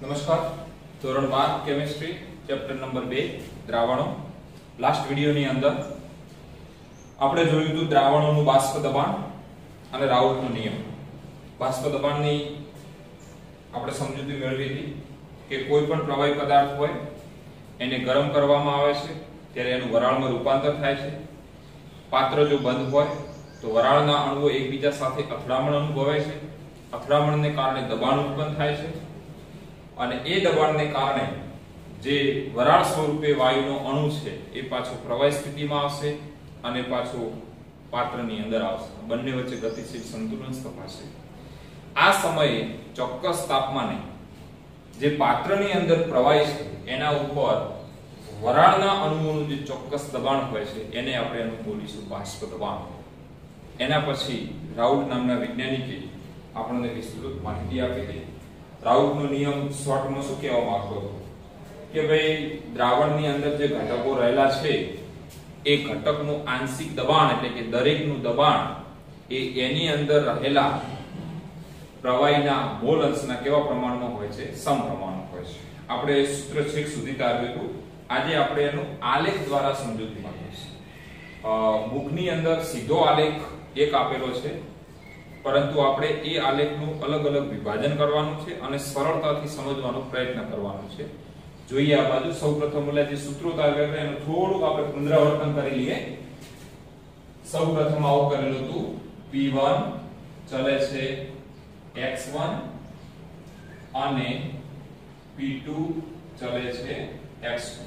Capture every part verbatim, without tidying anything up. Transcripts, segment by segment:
નમસ્કાર. ધોરણ બાર chemistry chapter number બે દ્રાવણો. લાસ્ટ વિડિયોની અંદર આપણે જોયું હતું દ્રાવણોનું બાષ્પ દબાણ અને રાઉલ્ટનો નિયમ. બાષ્પ દબાણની આપણે સમજૂતી મેળવી હતી કે કોઈ પણ પ્રવાહી પદાર્થ હોય એને ગરમ કરવામાં આવે છે ત્યારે એનું વરાળમાં રૂપાંતર થાય છે. પાત્ર જો બંધ હોય તો વરાળના અણુઓ એકબીજા સાથે અથડામણ અનુભવે છે. અથડામણને કારણે દબાણ ઉત્પન્ન થાય છે અને એ દબાણને કારણે જે વરાળ સ્વરૂપે વાયુનો અણુ છે એ પાછો પ્રવાહી સ્થિતિમાં આવશે અને પાછો પાત્રની અંદર આવશે. બંને વચ્ચે ગતિશીલ સંતુલન સ્થપાશે. આ સમયે ચોક્કસ તાપમાને જે પાત્રની અંદર પ્રવાહી છે એના ઉપર વરાળના અણુઓનું જે ચોક્કસ દબાણ હોય છે એને આપણે એનું બોલીશું બાષ્પ દબાણ. એના પછી રાઉલ્ટ નામના વૈજ્ઞાનિકે આપણને વિસ્તૃત માહિતી આપી હતી. રાઉલ્ટનો નિયમ શોર્ટમાં શું કહેવા માંગતો હતો કે ભાઈ દ્રાવણની અંદર જે ઘટકો રહેલા છે એ ઘટકનું આંશિક દબાણ એટલે કે દરેકનું દબાણ એ એની અંદર રહેલા પ્રવાહીના મોલ અંશના કેવા પ્રમાણમાં હોય છે? સમપ્રમાણમાં હોય છે. આપણે સૂત્ર છેક સુધી તારવ્યું હતું. આજે આપણે એનું આલેખ દ્વારા સમજૂતી માંગીશું. બુકની અંદર સીધો આલેખ એક આપેલો છે, પરંતુ આપણે એ આલેખનું અલગ અલગ વિભાજન કરવાનું છે અને સરળતાથી સમજવાનો પ્રયત્ન કરવાનો છે. જોઈએ આ બાજુ સૌપ્રથમ ઓલા જે સૂત્રો તારવ્યા હતા એનું થોડુંક આપણે પુનરાવર્તન કરી લઈએ. સૌપ્રથમ આવું કરેલું હતું પી વન ચલે છે એક્સ વન અને પી ટુ ચલે છે એક્સ ટુ.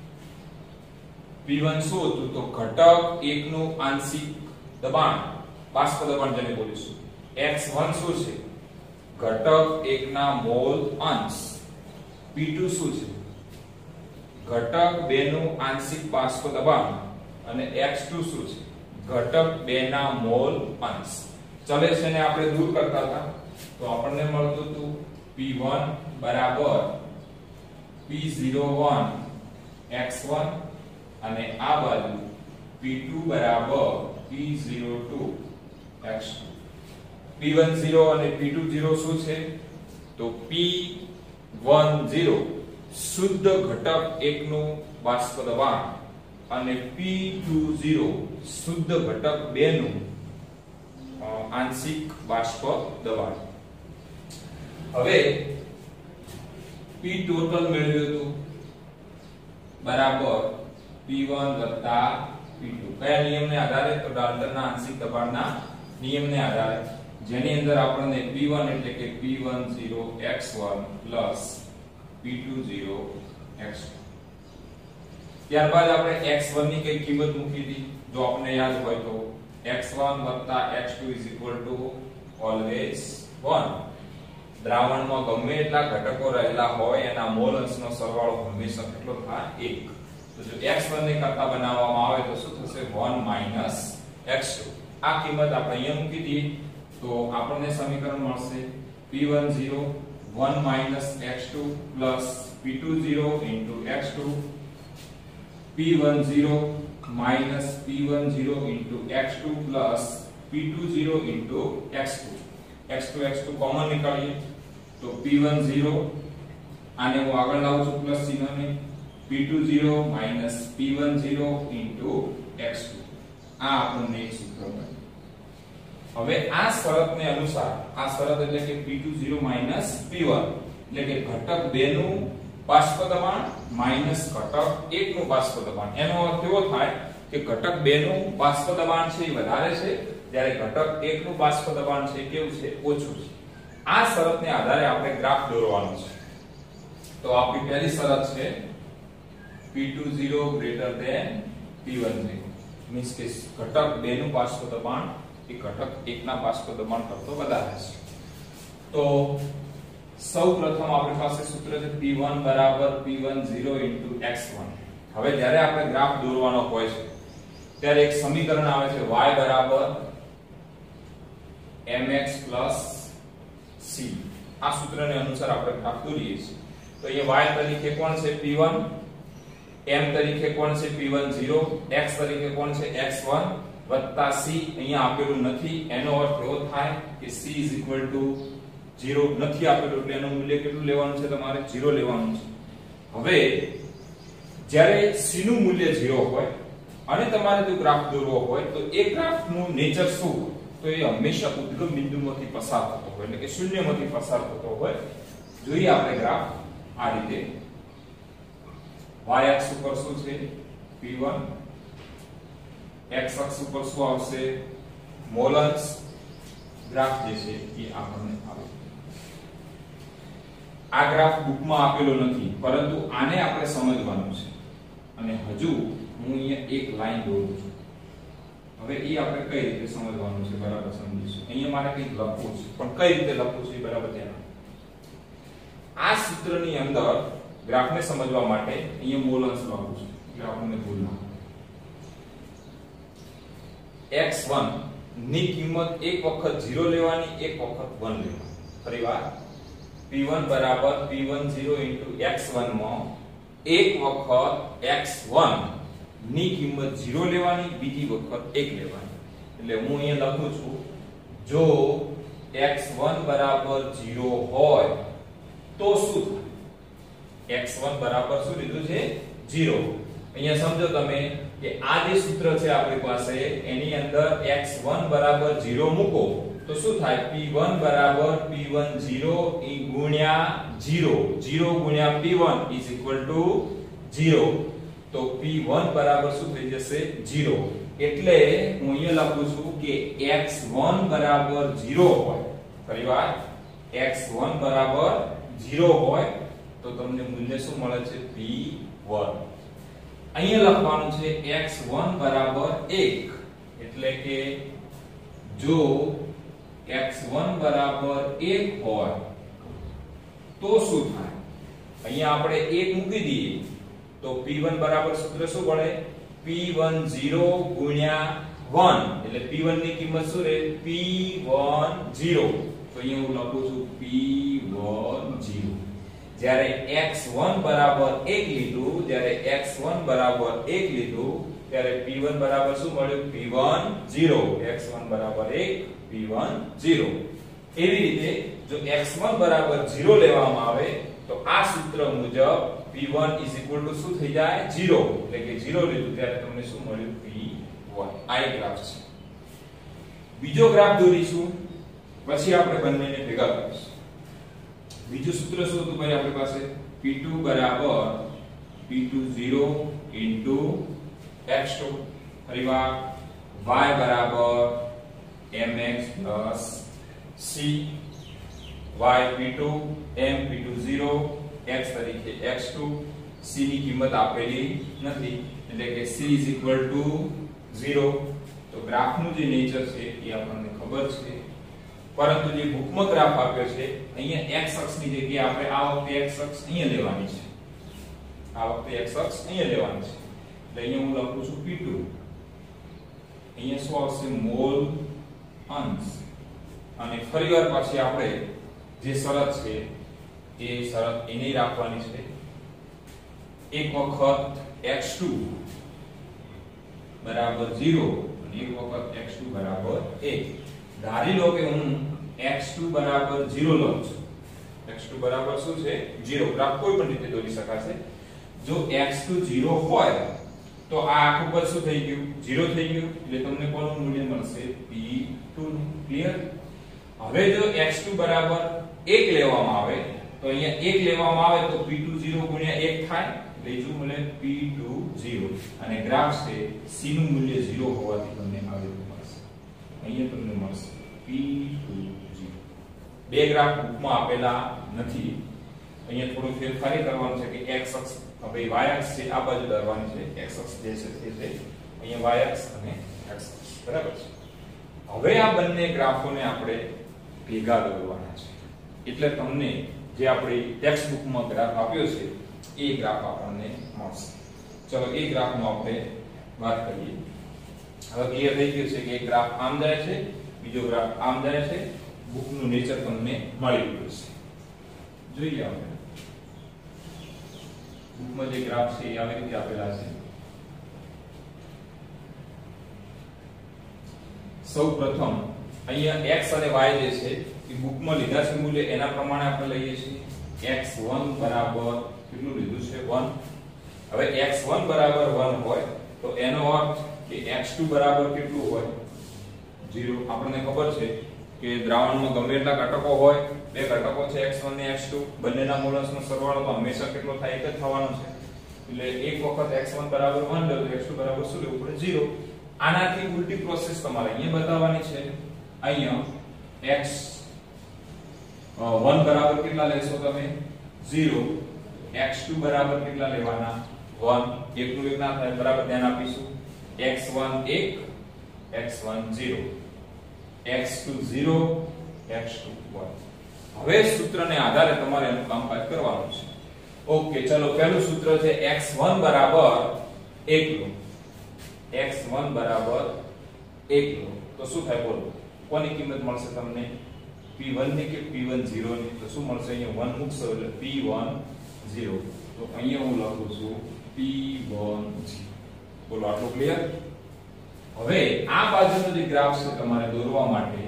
પી વન શું હતું? તો ઘટક એક નું આંશિક દબાણ, બાષ્પ દબાણ જેને બોલીશું. એક્સ વન શું છે? ઘટક એક ના મોલ અંશ. પી ટુ શું છે? ઘટક બે નું આંશિક બાષ્પ દબાણ અને એક્સ ટુ શું છે? ઘટક બે ના મોલ અંશ. ચલે છે ને આપણે દૂર કરતા હતા તો આપણને મળતું હતું પી વન બરાબર P zero one X one અને આ બાજુ પી ટુ બરાબર P zero two X two. P one zero અને પી ટુ ઝીરો શું છે? તો પી વન ઝીરો શુદ્ધ ઘટક એક નું બાષ્પ દબાણ અને પી ટુ ઝીરો શુદ્ધ ઘટક બે નું આંશિક બાષ્પ દબાણ. હવે પી ટોટલ મેળવ્યું હતું બરાબર પી વન વત્તા પી ટુ. કયા નિયમને આધારે? તો ડાલ્ટનના આંશિક દબાણના નિયમને આધારે, જેની અંદર આપણને પી વન એટલે કે P one zero X one plus P two zero X two. ત્યારબાદ આપણે એક્સ વન ની કઈ કિંમત મૂકી હતી જો આપણને યાદ હોય તો X one X two always one. દ્રાવણમાં ગમે એટલા ઘટકો રહેલા હોય એના મોલ અંશનો સરવાળો હંમેશા કેટલો થાય? એક. તો જો એક્સ વન ને કરતા બનાવવામાં આવે તો શું થશે? One minus X two. આ કિંમત આપણે અહીંયા મૂકી દઈએ તો આપણને સમીકરણ મળશે P one zero one minus X two plus P two zero into X two. P one zero minus P one zero into X two plus P two zero into X two. X two X two common નીકાળીએ તો P one zero આને હું આગળ લાવું છું plus ચિહ્નને. P two zero minus P one zero into X two. આ આપણને એક સૂત્ર મળ્યું. હવે આ શરતને અનુસાર, આ શરત એટલે કે P two zero minus P one એટલે કે ઘટક બે નું બાષ્પ દબાણ માઈનસ ઘટક એક નું બાષ્પ દબાણ. એનો અર્થ એવો થાય કે ઘટક બે નું બાષ્પ દબાણ છે એ વધારે છે જ્યારે ઘટક એક નું બાષ્પ દબાણ છે કેવું છે? ઓછું છે. આ શરતને આધારે આપણે ગ્રાફ દોરવાનો છે. તો આપણી પહેલી શરત છે P two zero greater than P one zero means કે ઘટક બે નું બાષ્પ દબાણ એ ઘટક એક ના બાષ્પ દબાણ કરતા વધારે છે. તો સૌપ્રથમ આપણી પાસે સૂત્ર છે પી વન બરાબર P one zero into X one. હવે જ્યારે આપણે ગ્રાફ દોરવાનો હોય છે ત્યારે એક સમીકરણ આવે છે y બરાબર mx c. આ સૂત્રને અનુસાર આપણે ગ્રાફ દોરીએ છીએ. તો અહીંયા y તરીકે કોણ છે? P one. m તરીકે કોણ છે? P one zero. x તરીકે કોણ છે? એક્સ વન વત્તા c અહીંયા આપેલું નથી. એનો અર્થ એવો થાય કે c ઝીરો નથી આપેલું એટલે એનું મૂલ્ય કેટલું લેવાનું છે? તમારે ઝીરો લેવાનું છે. હવે જ્યારે c નું મૂલ્ય ઝીરો હોય અને તમારે જો ગ્રાફ દોરવો હોય તો એ ગ્રાફનું નેચર શું હોય? તો એ હંમેશા ઉદ્ગમ બિંદુમાંથી પસાર થતો હોય એટલે કે શૂન્યમાંથી પસાર થતો હોય. જોઈએ આપણે ગ્રાફ આ રીતે. y અક્ષ ઉપર શું છે? P one. x અક્ષ ઉપર શું આવશે? મોલન્સ. ગ્રાફ જે છે એ આપણને આવે. આ ગ્રાફ બુકમાં આપેલો નથી પરંતુ આને આપણે સમજવાનું છે અને હજુ હું અહીંયા એક લાઈન દોરું છું. હવે એ આપણે કઈ રીતે સમજવાનું છે બરાબર સમજીશું. અહીંયા મારે કંઈક લખવું છે પણ કઈ રીતે લખવું છે બરાબર ધ્યાન. આ સૂત્રની અંદર ગ્રાફને સમજવા માટે અહીંયા મોલન્સ લખું છું એટલે આપણને ભૂલ ના થાય. એક્સ વન ની કિંમત એક વખત ઝીરો લેવાની, એક વખત વન લેવાની. ફરીવાર પી વન બરાબર P one zero into X one માં એક વખત એક્સ વન ની કિંમત ઝીરો લેવાની, બીજી વખત એક લેવાની. એટલે હું અહીંયા લખું છું જો એક્સ વન બરાબર ઝીરો હોય તો શું થાય? એક્સ વન બરાબર શું લીધું છે? ઝીરો. અહીંયા સમજો તમે કે આ જે સૂત્ર છે આપણી પાસે એની અંદર એક્સ વન બરાબર ઝીરો મૂકો તો શું થાય? પી વન બરાબર પી વન ઝીરો ગુણ્યા ઝીરો. ઝીરો ગુણ્યા P one is equal to zero. તો પી વન બરાબર શું થઈ જશે? ઝીરો. એટલે હું અહીંયા લખું છું કે એક્સ વન બરાબર ઝીરો હોય. ફરીવાર એક્સ વન બરાબર ઝીરો હોય તો તમને મૂલ્ય શું મળે છે? P one. અહીંયા લખવાનું છે એક્સ વન બરાબર એક. એટલે કે જો એક્સ વન બરાબર એક હોય તો શું થાય? અહીંયા આપણે એક મૂકી દઈએ તો પી વન બરાબર સૂત્ર શું મળે? પી વન ઝીરો ગુણ્યા વન. એટલે પી વન ની કિંમત શું રહે? P one zero. તો અહીંયા હું લખું છું પી વન ઝીરો. જ્યારે એક્સ વન બરાબર એક લીધું, જ્યારે એક્સ વન બરાબર એક લીધું ત્યારે પી વન બરાબર શું મળ્યું? P one zero. X one બરાબર એક, પી વન ઝીરો. એવી રીતે જો એક્સ વન બરાબર ઝીરો લેવામાં આવે તો આ સૂત્ર મુજબ પી વન = શું થઈ જાય? ઝીરો. એટલે કે ઝીરો લીધું ત્યારે તમને શું મળ્યું? P one. આ એક ગ્રાફ છે. બીજો ગ્રાફ દોરીશું પછી આપણે બંનેને ભેગા કરીશું. બીજું સૂત્ર શું હતું ભાઈ આપણી પાસે? પી ટુ બરાબર P two zero into X two. ફરીવાર y બરાબર mx plus c. y P two, m P two zero, x તરીકે એક્સ ટુ. c ની કિંમત આપેલી નથી એટલે કે c = ઝીરો. તો ગ્રાફનું જે નેચર છે એ આપણને ખબર છે પરંતુ જે બુકમાં ગ્રાફ આપ્યો છે અહીંયા x અક્ષની જગ્યાએ આપણે આ વખતે x અક્ષ અહીંયા લેવાની છે. આ વખતે x અક્ષ અહીંયા લેવાની છે. એટલે અહીંયા હું લખું છું પી ટુ. અહીંયા શું આવશે? મોલ અંશ. અને ફરીવાર પાછી આપણે જે શરત છે એ શરત એની રાખવાની છે. એક વખત એક્સ ટુ બરાબર ઝીરો અને એક વખત એક્સ ટુ બરાબર એક. ધારી લો કે હું એક્સ ટુ બરાબર ઝીરો લઉં છું. એક્સ ટુ બરાબર શું છે? ઝીરો. ગ્રાફ કોઈ પણ રીતે દોરી શકાશે. જો એક્સ ટુ ઝીરો હોય તો આ આખું પદ શું થઈ ગયું? ઝીરો થઈ ગયું. એટલે તમને કોનું મૂલ્ય મળશે? પી ટુ નું. ક્લિયર? હવે જો એક્સ ટુ બરાબર એક લેવામાં આવે તો અહીંયા એક લેવામાં આવે તો પી ટુ ઝીરો ગુણ્યા એક થાય એટલે શું મળે? P two zero. અને ગ્રાફ છે c નું મૂલ્ય ઝીરો હોવાથી તમને આ રીતે મળશે. અહીંયા તમને મળશે પી ટુ ઝીરો. બે ગ્રાફ બુકમાં આપેલા નથી. અહીંયા થોડું ફેરફાર કરવાનું છે કે x અક્ષ હવે y અક્ષ છે આ બાજુ દરવાની છે. x અક્ષ જે છે તે છે અહીંયા y અક્ષ અને x અક્ષ. બરાબર છે. હવે આ બંને ગ્રાફોને આપણે ભેગા દોરવાના છે. એટલે તમને જે આપણી ટેક્સ્ટ બુકમાં ગ્રાફ આપ્યો છે એ ગ્રાફ આપણને મળશે. ચલો એ ગ્રાફનો આપણે વાત કરીએ. હવે ક્લિયર થઈ ગયું છે કે એક ગ્રાફ આમ જાય છે, બીજો ગ્રાફ આમ જાય છે. બુકનું નેચર તમને મળી ગયું છે. જોઈએ આપણે બુકમાં જે ગ્રાફ છે એ આવી રીતે આપેલા છે. સૌપ્રથમ અહીંયા x અને y જે છે એ બુકમાં લીધા છે મૂલ્ય એના પ્રમાણે આપણે લઈએ છીએ એક્સ વન બરાબર કેટલું લીધું છે વન. હવે એક્સ વન બરાબર વન હોય તો એનો અર્થ કે એક્સ ટુ બરાબર કેટલું હોય ઝીરો. આપણને ખબર છે કે દ્રાવણમાં ગમે એટલા ઘટકો હોય, બે ઘટકો છે એક્સ વન અને એક્સ ટુ, બંનેના મોલસનો સરવાળો તો હંમેશા કેટલો થાય? એક જ થવાનો છે. એટલે એક વખત એક્સ વન બરાબર વન લો તો એક્સ ટુ બરાબર શું લેવું પડે? ઝીરો. આનાથી ઉલટી પ્રોસેસ તમારે અહીંયા બતાવવાની છે. અહીંયા x વન બરાબર કેટલા લેશો તમે? ઝીરો. એક્સ ટુ બરાબર કેટલા લેવાના? વન. એક નું એક ના થાય, બરાબર ધ્યાન આપીશું. એક્સ વન એક, X one zero, X two zero, X two one. હવે સૂત્રને આધારે તમારે એનું કામકાજ કરવાનું છે. ઓકે, ચલો પહેલું સૂત્ર છે એક્સ વન બરાબર એક લો. એક્સ વન બરાબર એક લો તો શું થાય બોલો? કોની કિંમત મળશે તમને? પી વન ની કે પી વન ઝીરો ની? તો શું મળશે? અહીંયા વન મૂકશો એટલે પી વન ઝીરો. તો અહીંયા હું લખું છું પી વન ઝીરો. બોલો આટલું ક્લિયર? હવે આ બાજુનો જે ગ્રાફ છે તમારે દોરવા માટે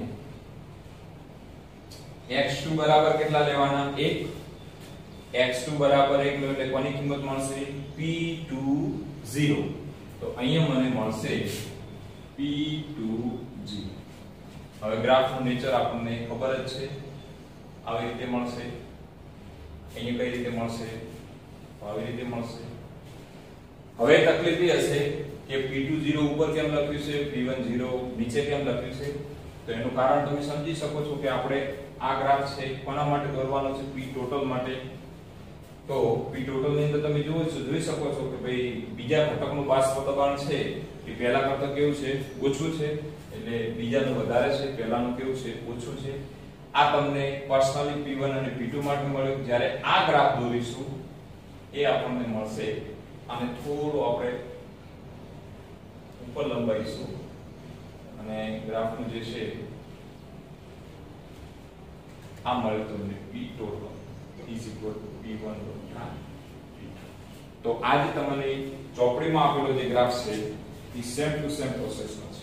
એક્સ ટુ બરાબર કેટલા લેવાના? એક. એક્સ ટુ બરાબર એક લો એટલે કોની કિંમત મળશે? P two zero. તો અહીંયા મને મળશે પી ટુ ઝીરો. હવે ગ્રાફનું નેચર આપણને ખબર જ છે, આવી રીતે મળશે. અહીંયા કઈ રીતે મળશે? આવી રીતે મળશે. હવે તકલીફ એ હશે કે પી ટુ ઝીરો ઉપર કેમ લખ્યું છે, પી વન ઝીરો નીચે કેમ લખ્યું છે? તો એનું કારણ તમે સમજી શકો છો કે આપણે આ ગ્રાફ છે કોના માટે દોરવાનો છે? પી ટોટલ માટે. તો પી ટોટલ ની અંદર તમે જોઈ છો જોઈ શકો છો કે ભાઈ બીજા ઘટકનું બાષ્પ દબાણ છે એ પહેલા કરતા કેવું છે? ઓછું છે. એટલે બીજાનું વધારે છે, પહેલાનું કેવું છે? ઓછું છે. આ તમને પર્સનલી પી વન અને પી ટુ માટે મળ્યું. જ્યારે આ ગ્રાફ દોરીશું એ આપણને મળશે અને થોડું આપણે ઉપર લંબાઈશું અને ગ્રાફનું જે છે આ મળે તમને P total is equal to P one વત્તા પી ટુ. તો આ જે તમને ચોપડીમાં આપેલો જે ગ્રાફ છે એ સેમ ટુ સેમ પ્રોસેસનો છે.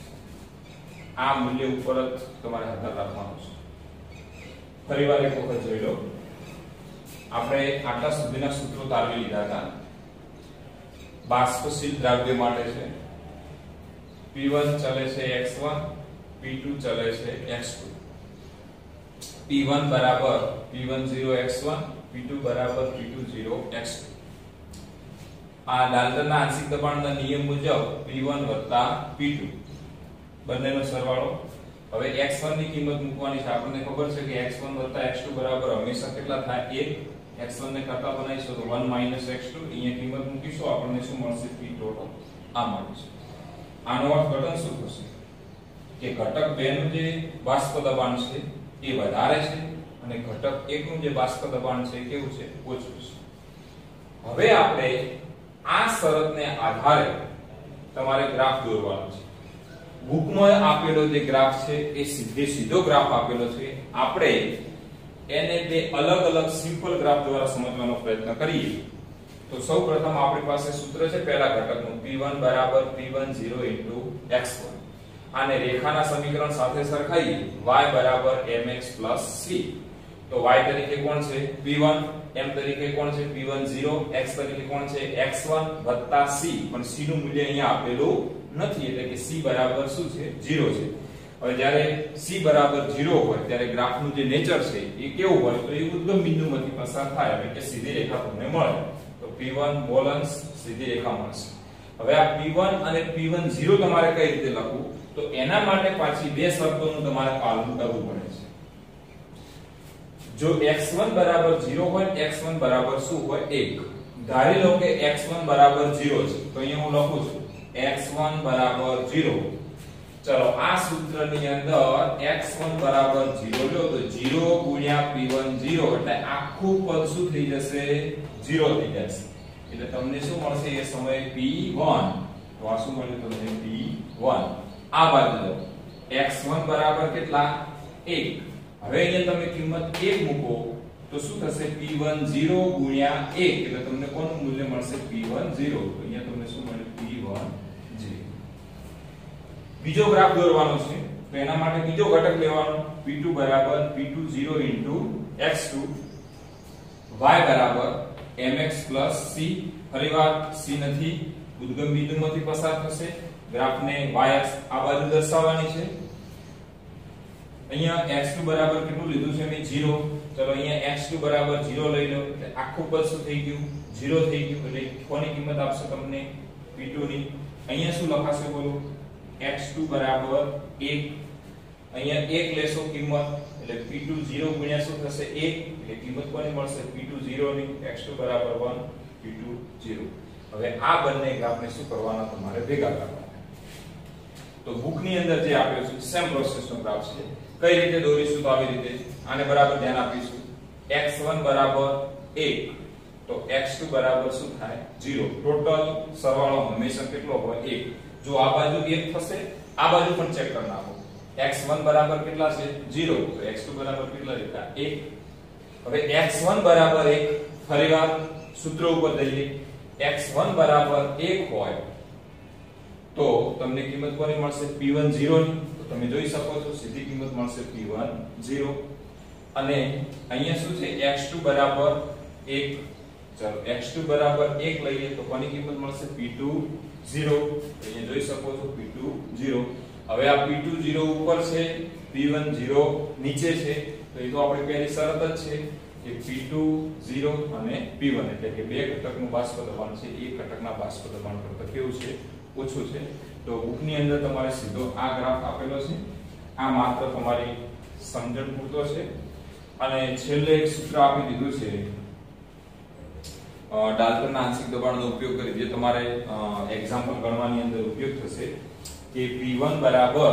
આ મૂલ્ય ઉપર જ તમારે હાથ રાખવાનું છે. ફરીવાર એક વખત જોઈ લો. આપણે આટલા સુધીના સૂત્રો તારવી લીધા હતા. બાષ્પશીલ દ્રવ્ય માટે છે પી વન ચલે છે એક્સ વન, પી ટુ ચલે છે એક્સ ટુ. પી વન બરાબર P one zero X one, P two બરાબર P two zero X two. આ ડાલ્ટનના આંશિક દબાણના નિયમ મુજબ પી વન વત્તા પી ટુ બંનેનો સરવાળો. હવે એક્સ વન ની કિંમત મૂકવાની છે. આપણને ખબર છે કે એક્સ વન વત્તા એક્સ ટુ બરાબર હંમેશા કેટલા થાય? એક. એક્સ વન ને કરતા બનાવીશું તો વન માઈનસ એક્સ ટુ. અહીંયા કિંમત મૂકીશું આપણને શું મળશે? પી ટોટલ આ મળશે. આનો અર્થઘટન શું થશે કે ઘટક બે નું જે બાષ્પ દબાણ છે એ વધારે છે અને ઘટક એક નું જે બાષ્પ દબાણ છે કેવું છે? ઓછું છે. હવે આપણે આ શરતને આધારે તમારે ગ્રાફ દોરવાનો છે. બુકમાં આપેલો જે ગ્રાફ છે એ સીધે સીધો ગ્રાફ આપેલો છે. આપણે એને બે અલગ અલગ સિમ્પલ ગ્રાફ દ્વારા સમજવાનો પ્રયત્ન કરીએ. તો સૌપ્રથમ આપણી પાસે સૂત્ર છે પહેલા ઘટકનું પી વન બરાબર P one zero into X one. આને રેખાના સમીકરણ સાથે સરખાઈએ y બરાબર mx c. તો y તરીકે કોણ છે? P one. m તરીકે કોણ છે? P one zero. x તરીકે કોણ છે? એક્સ વન વત્તા c. પણ c નું મૂલ્ય અહીંયા આપેલું નથી એટલે કે c બરાબર શું છે? ઝીરો છે. હવે જ્યારે c બરાબર ઝીરો હોય ત્યારે ગ્રાફનું જે નેચર છે એ કેવું હોય? તો એ ઉદ્ગમ બિંદુમાંથી પસાર થાય એટલે કે સીધી રેખા તમને મળે. તો પી વન મોલન્સ સીધી રેખા મળશે. હવે આ પી વન અને પી વન ઝીરો તમારે કઈ રીતે લખવું? તો એના માટે પાછી બે શરતોનું તમારે પાલન કરવું પડે છે. જો એક્સ વન બરાબર ઝીરો હોય, એક્સ વન બરાબર શું હોય? એક. ધારી લો કે એક્સ વન બરાબર ઝીરો છે તો અહીંયા હું લખું છું એક્સ વન બરાબર ઝીરો. ચલો આ સૂત્રની અંદર એક્સ વન બરાબર ઝીરો લો તો ઝીરો ગુણ્યા પી વન ઝીરો એટલે આખું પદ શું થઈ જશે? ઝીરો થઈ જશે. એટલે તમને શું મળશે એ સમયે પી વન. તો આ શું મળ્યું તમને? P one. આ બાજુ લો એક્સ વન બરાબર કેટલા? એક. હવે અહીંયા તમે કિંમત એક મૂકો તો શું થશે? પી વન ઝીરો ગુણ્યા એક એટલે તમને કોનું મૂલ્ય મળશે? P one zero. તો અહીંયા તમને શું મળે? P one zero. બીજો ગ્રાફ દોરવાનો છે. તો એના માટે બીજો ઘટક લેવાનો પી ટુ બરાબર P two zero into X two, y બરાબર mx c, ફરીવાર c નથી, ઉદ્ગમ બિંદુમાંથી પસાર થશે, ગ્રાફને y અક્ષ આ બાજુ દર્શાવવાની છે. અહીંયા એક્સ ટુ બરાબર કેટલું લીધું છે મેં ઝીરો, ચલો અહીંયા એક્સ ટુ બરાબર ઝીરો લઈ લો એટલે આખું પદ શું થઈ ગયું ઝીરો થઈ ગયું, એટલે કોની કિંમત આપશે તમને પી ટુ ની. અહીંયા શું લખાશે બોલો એક્સ ટુ બરાબર એક, અહીંયા એક લેશો કિંમત એટલે પી ટુ ઝીરો ગુણ્યા શું થશે એક, એટલે કિંમત કોની મળશે પી ટુ ઝીરો ની, એક્સ ટુ બરાબર એક, પી ટુ ઝીરો. હવે આ બંને ગ્રાફને શું કરવાના તમારે ભેગા કરવાના. તો બુક ની અંદર જે આપ્યો છે સેમ પ્રોસેસ નો ગ્રાફ છે, કઈ રીતે દોરીશું તો આવી રીતે આને બરાબર ધ્યાન આપીશું. એક્સ વન બરાબર એક તો એક્સ ટુ બરાબર શું થાય ઝીરો, ટોટલ સરવાળો હંમેશા કેટલો હોય એક. જો આ બાજુ એક થશે આ બાજુ પણ ચેક કરી નાખો, એક્સ વન બરાબર કેટલા છે ઝીરો, તો એક્સ ટુ બરાબર કેટલા છે એક. હવે એક્સ વન બરાબર એક, ફરીવાર સૂત્ર ઉપર જઈએ, એક્સ વન બરાબર એક હોય તો તમને કિંમત કોની મળશે પી વન ઝીરો ની, તો તમે જોઈ શકો છો સીધી કિંમત મળશે પી વન ઝીરો. અને અહીંયા શું છે એક્સ ટુ બરાબર એક, ચલો એક્સ ટુ બરાબર એક લઈએ તો કોની કિંમત મળશે પી ટુ ઝીરો, અહીંયા જોઈ શકો છો પી ટુ ઝીરો. હવે આ પી ટુ ઝીરો ઉપર છે, પી વન ઝીરો નીચે છે, તો એ તો આપણી પહેલી શરત જ છે કે પી ટુ ઝીરો અને પી વન એટલે કે બે ઘટકનું બાષ્પ દબાણ છે એક ઘટકના બાષ્પ દબાણ કરતાં કેવું છે ઓછું છે. તો બુક ની અંદર તમારે સીધો આ ગ્રાફ આપેલો છે, આ માત્ર તમારી સમજણ પૂરતો છે. અને છેલ્લે એક સૂત્ર આપી દીધું છે ડાલ્ટનના આંશિક દબાણનો ઉપયોગ કરી, જે તમારે એક્ઝામ્પલ ગણવાની અંદર ઉપયોગ થશે કે પી વન બરાબર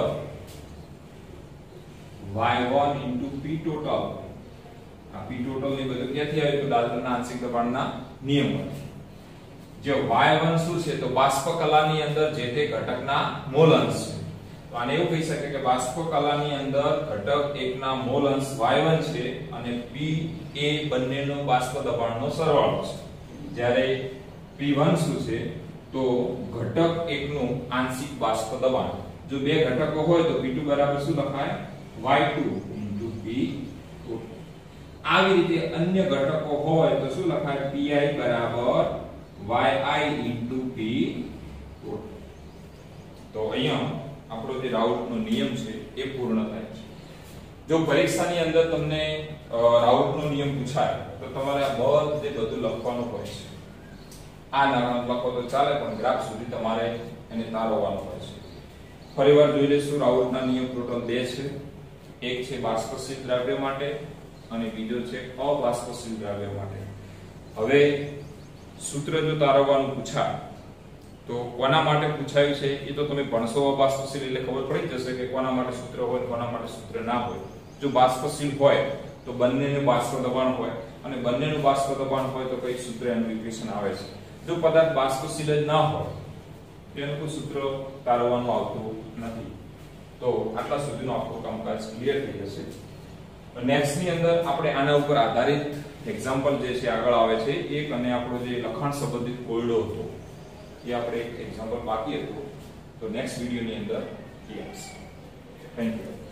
Y one into P total. આ પી ટોટલ ની બધું ક્યાંથી આવે તો ડાલ્ટનના આંશિક દબાણના નિયમમાંથી. જે વાય વન શું છે તો બાષ્પ કલાની અંદર જે તે ઘટકના મોલ અંશ છે. તો આને એવું કહી શકે કે બાષ્પ કલાની અંદર ઘટક એકના મોલ અંશ વાય વન છે અને પી એ બંનેનો બાષ્પ દબાણનો સરવાળો છે. જ્યારે પી વન શું છે તો ઘટક એકનું આંશિક બાષ્પ દબાણ. જો બે ઘટકો હોય તો પી ટુ બરાબર શું લખાય Y two into P two. આવી રીતે અન્ય ઘટકો હોય તો શું લખાય પી આઈ બરાબર yi into p total. તો અહીંયા આપણો જે રાઉટનો નિયમ છે એ પૂર્ણ થાય છે. જો પરીક્ષાની અંદર તમને રાઉટનો નિયમ પૂછાય તો તમારે આ બધે બધું લખવાનું હોય છે. આ નામ લખો તો ચાલે પણ ગ્રાફ સુધી તમારે એને તારવવાનું હોય છે. ફરીવાર જોઈ લઈશું રાઉટના નિયમ ટોટલ બે છે. એક છે બાષ્પશીલ દ્રવ્ય માટે અને બીજો છે અબાષ્પશીલ દ્રવ્ય માટે. હવે સૂત્ર જો તારવવાનું પૂછાય તો કોના માટે પૂછાયું છે એ તો તમે ભણશો અબાષ્પશીલ એટલે ખબર પડી જશે કે કોના માટે સૂત્ર હોય કોના માટે સૂત્ર ના હોય. જો બાષ્પશીલ હોય તો બંનેનું બાષ્પ દબાણ હોય અને બંનેનું બાષ્પ દબાણ હોય તો કઈ સૂત્ર એનું ઇક્વેશન આવે છે. જો પદાર્થ બાષ્પશીલ જ ના હોય તેનું કોઈ સૂત્ર તારવવાનું આવતું નથી. તો આટલા સુધીનો આખો કામકાજ ક્લિયર થઈ જશે. નેક્સ્ટ ની અંદર આપણે આના ઉપર આધારિત એક્ઝામ્પલ જે છે આગળ આવે છે એક, અને આપણો જે લખાણ સંબંધિત કોયડો હતો એ આપણે એક એક્ઝામ્પલ બાકી હતો તો નેક્સ્ટ વિડિયોની અંદર એ આવશે. Thank you.